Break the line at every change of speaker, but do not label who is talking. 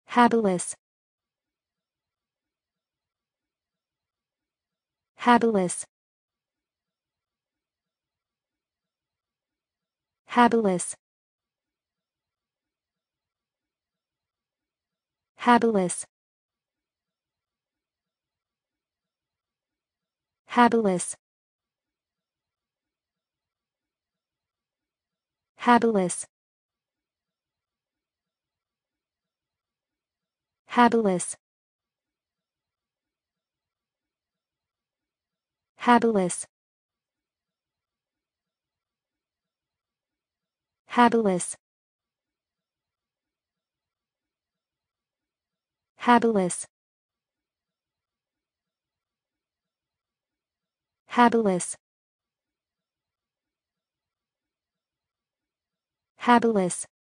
Habilis. Habilis. Habilis. Habilis. Habilis. Habilis. Habilis. Habilis. Habilis. Habilis. Habilis. Habilis.